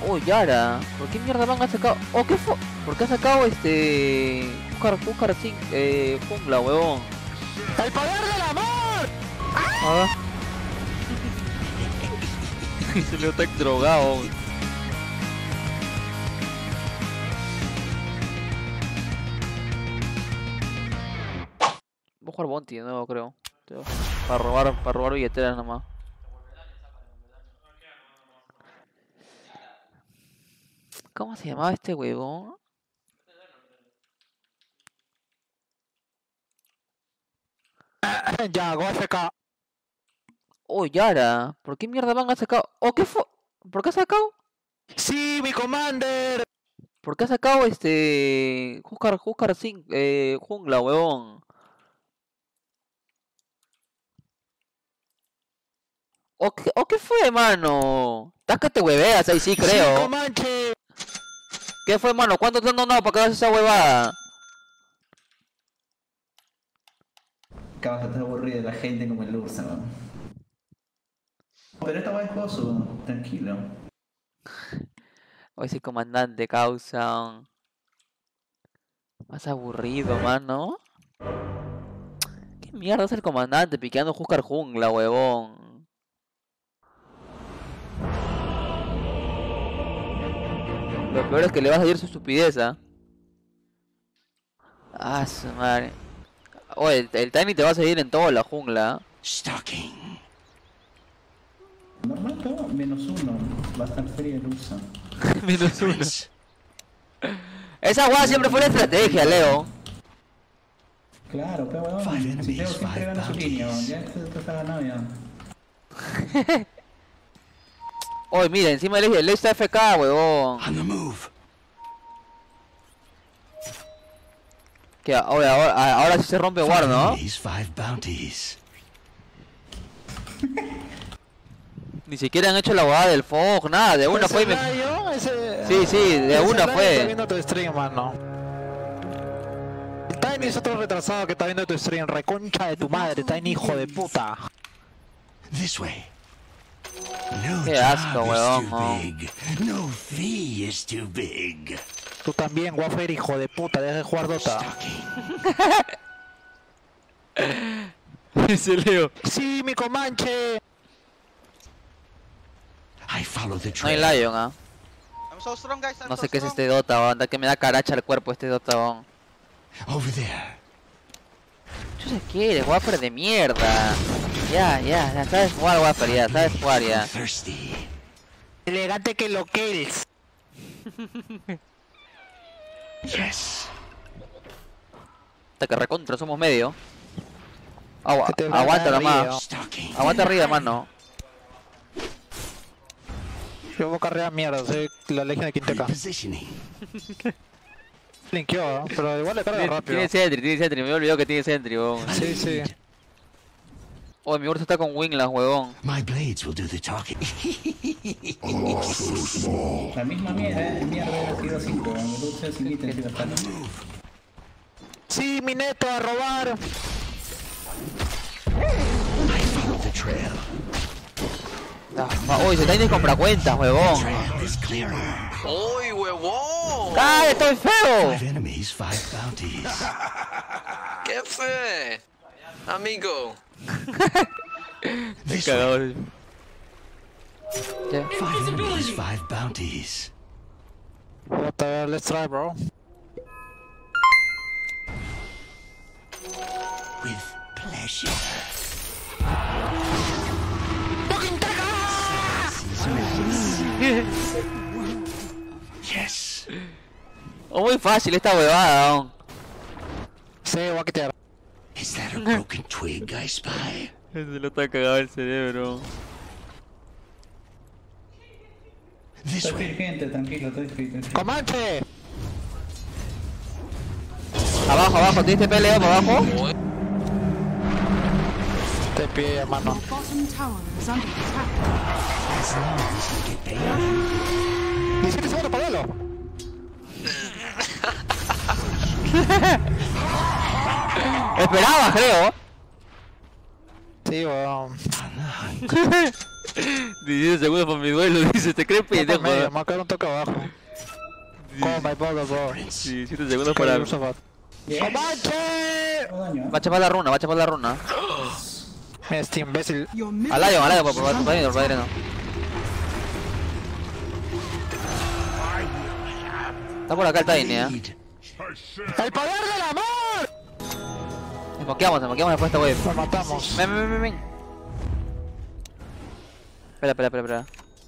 Oh, Yara, ¿por qué mierda van a sacado? Oh, ¿qué fue? ¿Por qué ha sacado Oscar sin jungla, huevón? ¡El poder del amor! Ah. Y se le está drogado. Voy a jugar Bounty de nuevo, creo. Para robar billeteras nomás. ¿Cómo se llamaba este huevón? Ya, go FK. Oh, Yara, ¿por qué mierda van a sacado? Oh, ¿qué fue? ¿Por qué ha sacado? Sí, mi commander. ¿Por qué ha sacado Huskar sin jungla, huevón? ¿O qué fue, mano? Estás que te hueveas ahí, sí, creo. Sí, Comanche. ¿Qué fue, mano? ¿Cuánto te han donado para que hagas esa huevada? Acabas de estar aburrido de la gente como el Ursa, ¿no? Pero esta va es juego, tranquilo. O ese comandante causa. Más aburrido, mano. ¿Qué mierda es el comandante piqueando Huskar jungla, huevón? Lo peor es que le vas a decir su estupidez, ¿ah? Ah, su madre. Oye, el Tiny te va a seguir en toda la jungla. Stalking. Normal, todo -1. Va a estar frío el Ursa. -1. Esa hueá siempre fue la estrategia, Leo. Claro, pero bueno, si Leo siempre gana su línea, ya esto está ganado ya. Oye, mira, encima el está FK, huevón. On the move. Que ahora sí se rompe War, ¿no? These 5 bounties. Ni siquiera han hecho la huevada del Fog, nada, de una fue y me... Sí, sí, de una fue. Está viendo tu stream, mano. Tiny es otro retrasado que está viendo tu stream. Reconcha de tu madre, Tiny, hijo de puta. This way. No Qué asco, job huevón, is no. too big. No fee is too big. Tú también, Wafer, hijo de puta, deja de jugar Dota. Dice Leo. Sí, mi Comanche. I follow the No hay trail. Lion, ¿ah? I'm so strong, guys. I'm No so sé qué es strong. este Dota, banda, que me da caracha al cuerpo este Dota, bon. Over there. Yo sé qué eres, Wafer de mierda. Ya, sabes jugar, Wafer, ya, sabes jugar, ya. Thirsty. Elegante que lo kills. Yes. Hasta que recontra somos medio. Que te va Aguanta a dar nomás. río. Stalking. Aguanta arriba, mano. Yo voy a cargar mierda, soy la legión de Quinteca. Repositioning. Linkeó, pero igual le carga rápido. Tiene Sentry, me había olvidado que tiene Sentry, huevón. Sí, sí. Oh, mi Ursa está con Winglas, huevón. My blades will do the talking. La misma mierda ha sido 5, el Ursa sin ítem ha sido bastante. Sí, mi neto a robar. I follow the trail. Uy, se tiene compra cuentas, huevón. Trail is clearer. ¡Uy, huevón! ¡Ay, estoy feo! 5 enemies, 5 bounties. ¡Qué fe! Amigo. This way. Cagado. Ya. 5 enemies, 5 bounties. What the hell, let's try, bro. With pleasure. Yes. Oh, muy fácil esta huevada, don. Sí, voy a quitar. Is that a broken twig I spy? Se lo está cagado el cerebro. This Estoy way. gente, tranquilo, estoy frito. ¡Comanche! Abajo, ¿tienes pelea para abajo? Te pide, hermano. Bottom tower is under attack. As long as I get paid. 17 segundos para verlo. Esperaba, creo. Sí, weón. On the hunt. 17 segundos para mi duelo, dice, te crees pendejo. Me va a caer un toque abajo. Call my brother, bro. 17 segundos para... Bien. ¡Comanche! No daño, Va a chapar la runa, va a chapar la runa. Este imbécil. Your middle Al Lion, tower por is under padre no. Está por acá el Tiny, ¡El poder del amor! Smokeamos después de esta wave. Lo matamos. Ven. Espera.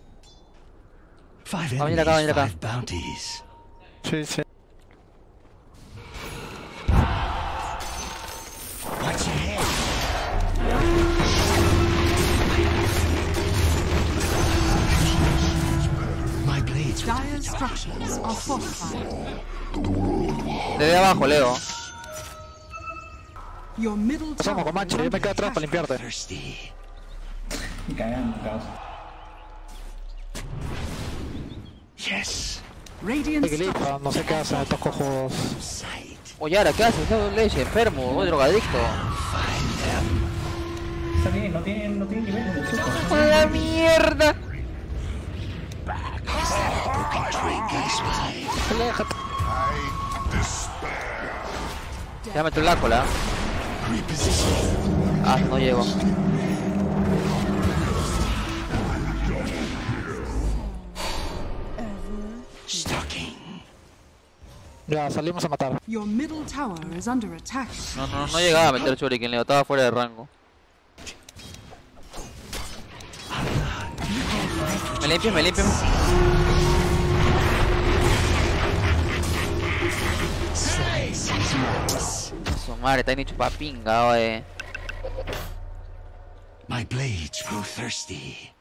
Five Va a venir acá, enemies, va a venir acá. 5 bounties. Sí, sí. Watch your head. My blades will do Dire the talking. structures are fortified. Desde abajo, Leo. Your middle Pasamos, tower Comanche, is yo me under quedo atrás para attack. limpiarte. Thirsty. Y cagando, caos. Yes. Radiant Qué glifa, no sé qué hacen estos cojudos. Sight. Oye, ahora, ¿qué haces? Ese leche, enfermo, o drogadicto. Está bien, no tiene nivel de truco. ¡A la mierda! Aléjate. Ya meto la cola. Ah, no llego. Stalking. Ya, salimos a matar. Your middle tower is under attack. No llegaba a meter Shuriken, Leo, estaba fuera de rango. Me limpio. Su madre, Tiny chupa pinga, oye. My blades grow thirsty.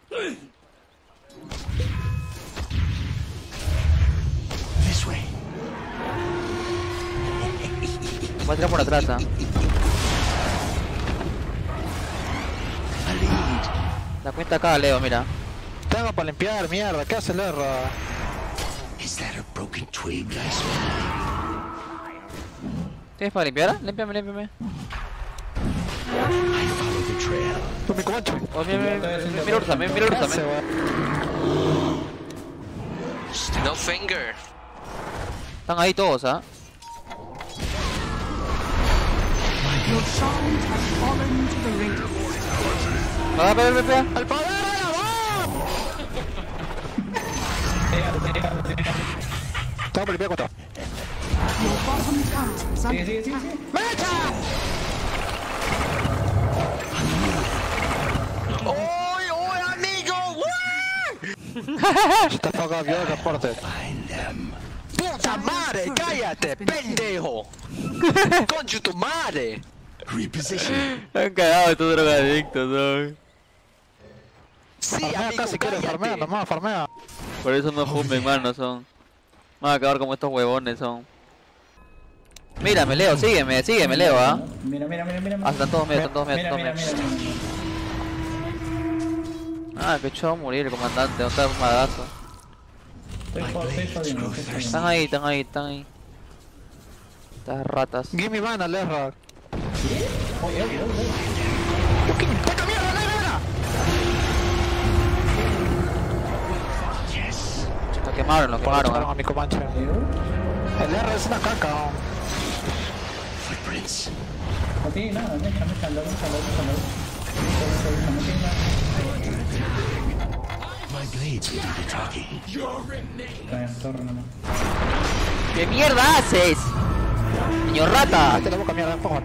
This way. Voy a tirar por atrás, ¿ah? A lead. La cuenta acá, Leo, mira. Tengo para limpiar, mierda. ¿Qué hace el erra? Is that a broken twig I spy? ¿Tienes para limpiar? Límpiame. I follow the trail. Tú, mi Comanche. Oh, mira Ursa, mira ¿Qué Ursa, hace, mira. weón? No finger. Están ahí todos, ¿ah? Your shard has fallen to the radiant. Pega. ¡El poder del amor! Tengo para limpiar contra. Your bottom tower is under Sigue. attack. ¡Mecha! ¡Oy, amigo! Shut the fuck up, yo reporte. Find them. ¡Puta madre! ¡Cállate, pendejo! ¡Concha tu madre! Reposition. Han cagado estos drogadictos, ¿no? Sí, Farmea amigo, acá si quieres, farmea, cállate. nomás, farmea. Por eso no fumen, mano, son. Van a acabar como estos huevones, son. Mírame, Leo, sígueme, Leo, ¿ah? Mira. Ah, están todos medios. Mira. Ah, que echó a morir el comandante, no está un madazo. Estoy jodiendo. Están ahí. Estas ratas. Give me mana, Lerra. Oye. ¡Puta mierda, Lerra! Yes. Lo quemaron, A mi Comanche. El R es una caca. ¿No? Footprints. No tiene nada, déjame. No tiene nada. My blades will do the talking. Torre nomás. ¿Qué mierda haces? Niño rata. Cállate la boca, mierda, empuja.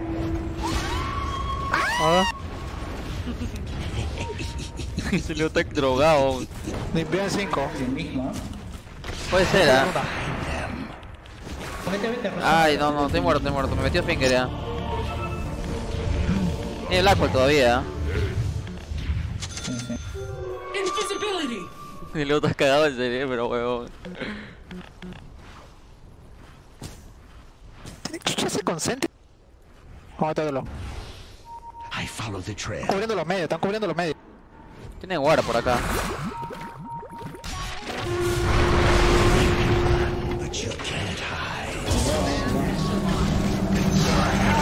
Se le está drogado. Limpié en 5. El mismo, Puede ser, ¿ah? Vete, Ay, no, estoy muerto. Me metió finger ya. Tiene el aqua todavía, ¿ah? Y luego estás cagado el cerebro, huevón. ¿Qué se concentra? Mátatelo. I follow the trail. Cubriendo los medios, están cubriendo los medios. Tienen guarda por acá. But you can't hide.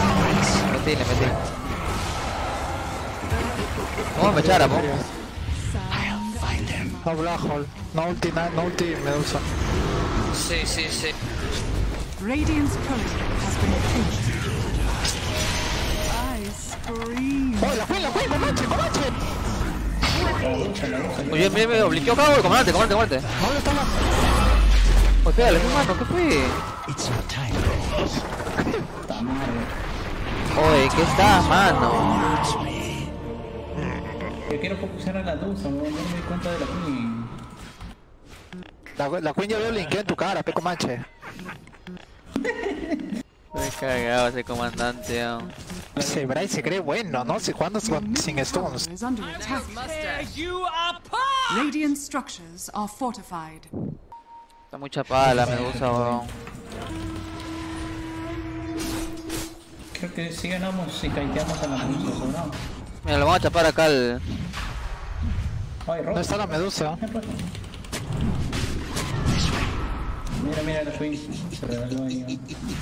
Le metí. Vamos a echar, amor. No black hole. No ulti, no ulti Medusa. Sí, sí, sí. Radiant's courier has been killed. I scream. ¡Oh, la fue, comanche! Oye, me obliqueó cabo, comandante. ¿Dónde estaba? Oye, pégale, hermano, ¿qué fue? It's your time. Puta madre. Oye, ¿qué está, mano? Yo quiero focusar a la Dusa, no me doy cuenta de la Queen. La Queen ya veo linké en tu cara, pe comanche. Estoy cagado ese comandante, Ese Bryce se cree bueno, ¿no? Si jugando sin stuns. Is under attack. Radiant structures are fortified. Está muy chapada la Medusa, weón. Creo que si ganamos, si caiteamos a la Dusa, ¿o no? Mira, lo vamos a chapar acá al... Ay, ¿Dónde está la Medusa? ¿Qué pasa? Mira la Queen. Se regaló ahí.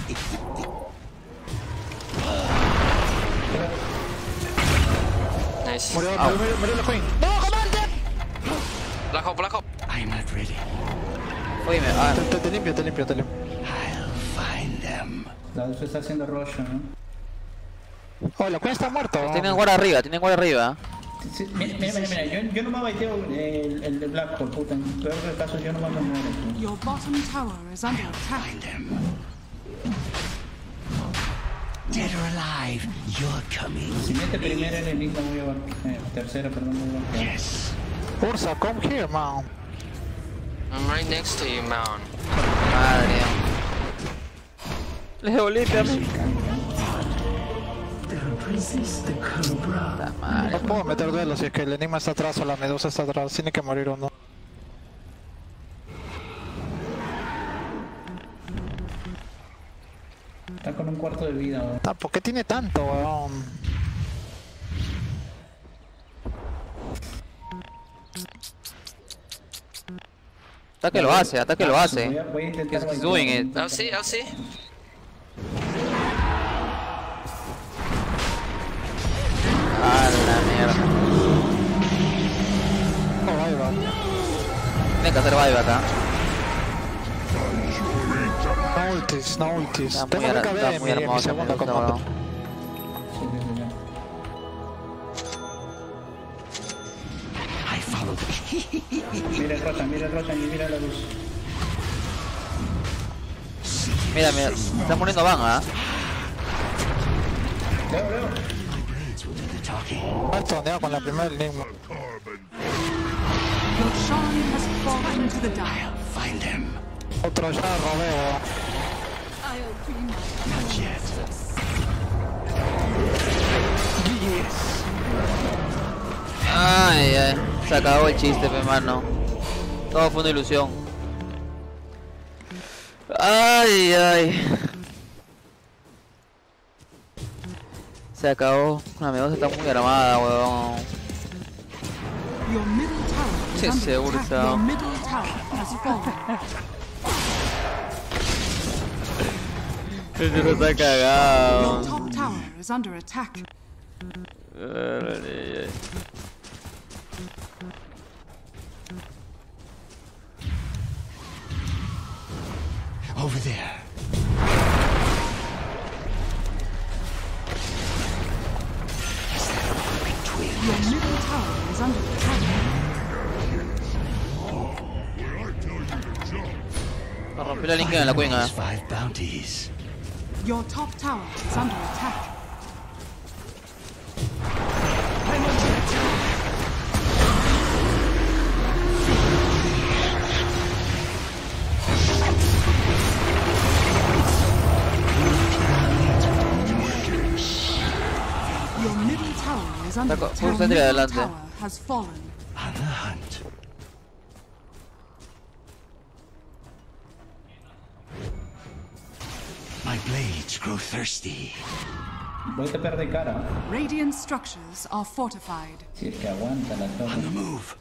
Nice. Murió la Queen. Black hole. I'm not ready. Oye, Te limpio. I'll find them. La Dusa está haciendo rollo, ¿no? Oh, la Queen está muerto. tienen guarda arriba. Sí, mira, yo no me baiteo el de Black Hole, puta. En peor de casos yo no me muero. Your bottom tower is under attack. Find them. Dead or alive, you're coming. Si mete primera en el enigma voy a ver. Tercera, perdón, voy a ver. Yes. Ursa, come here, man. I'm right next to you, man. Madre. Le volviste a mí. Resist the Cobra. Puta madre. No puedo meter duelo si es que el enigma está atrás o la Medusa está atrás. Tiene que morir uno. Está con un cuarto de vida, weón. ¿Por qué tiene tanto, weón? Ataque lo hace. Voy a intentar He's doing it. I'll see. Ah, la mierda. No, ahí va. Tiene que hacer vibe acá. No ultis. Está Tengo que muy caber en mi hermoso. segundo combate. I followed. Mira el Roshan y mira la luz. Mira, está muriendo Van, Leo. Blades will do the talking. Me he toneado con la primera enigma. Your Shan has fallen to the dire. I'll find them. Otro ya rodeo. Not yet. Ay, se acabó el chiste, mi hermano. Todo fue una ilusión. Ay. Se acabó. La Medusa está muy armada, weón. Your middle tower is Sí, under seguro attack. está. Your middle tower has fallen. Ese no está cagado. Your top tower is under attack. Over there. Is that a perfect twin? Your middle tower is under attack. Me rompió la línea en la Queen, Those 5 bounties. Your top tower is under attack. Your middle tower is under attack. Your middle tower has fallen. On the hunt. My blades grow thirsty. Voy a tapear de cara. Radiant structures are fortified. Si es que aguanta la On torre. the move.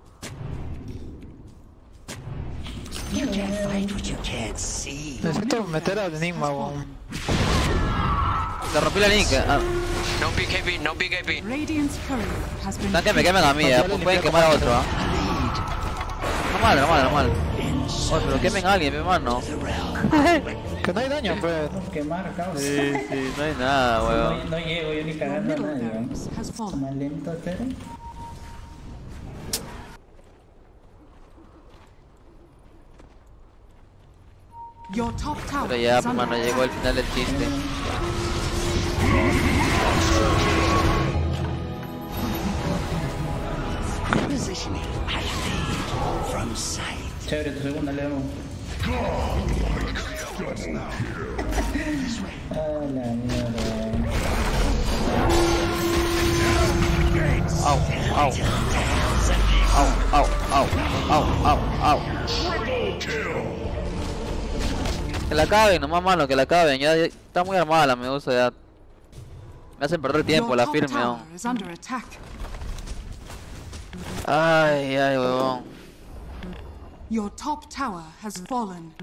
You can't fight what you can't see. Necesito meter al enigma, weón. Le rompí la línea. No BKB, no BKB. Radiant's courier has been Están que me quemen a mí, pues pueden quemar a otro. Normal, normal, normal. Oye, pero quemen a alguien, mi hermano. Que no hay daño, pues. Quemar, cabrón. Sí, sí, no hay nada, weón. No llego yo ni Your cagando a middle nadie, weón. barracks has fallen. Más lento, pero. Your top tower Pero ya, is under hermano, llegó el attack. final del chiste. Positioning. I fade from sight. Chévere, tu segunda, León. Ah, la mierda. Au, au. Au, au, au, au, au, au. Que la acaben, nomás mano, que la acaben. Ya está muy armada la medusa, ya. Me hacen perder tiempo, Your la top firme, tower ¿no? is under attack. Ay, ay, huevón. Your top tower has fallen.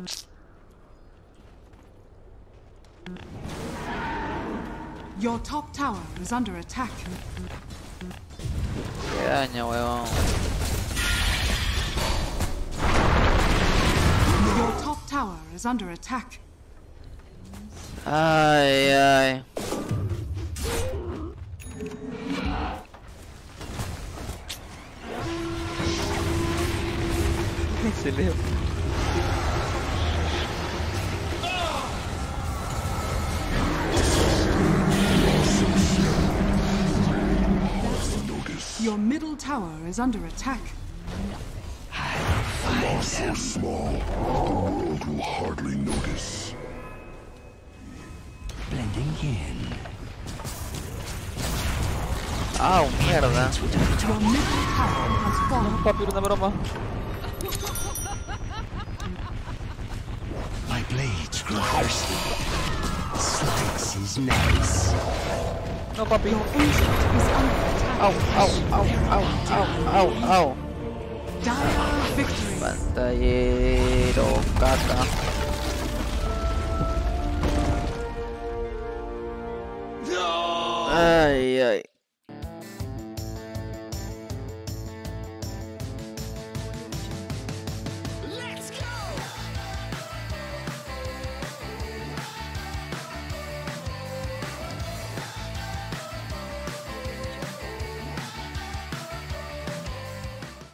Your top tower is under attack. Qué daño, huevón. Your top tower is under attack. Ay, ay. Se leo. Your middle tower is under attack. So small, the world will hardly notice. Blending in. Au, mierda. Your middle tower has fallen. Papi, una broma. My blades grow thirsty. Slice is nice. No, papi. Your ancient is under attack. Au, au, au, au, au, au, au. Dire victory. Pantallero, caca. Ay, ay.